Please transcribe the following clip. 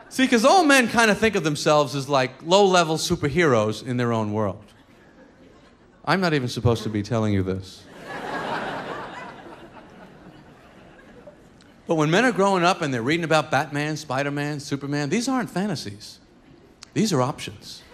See, because all men kind of think of themselves as like low-level superheroes in their own world. I'm not even supposed to be telling you this. But when men are growing up and they're reading about Batman, Spider-Man, Superman, these aren't fantasies. These are options.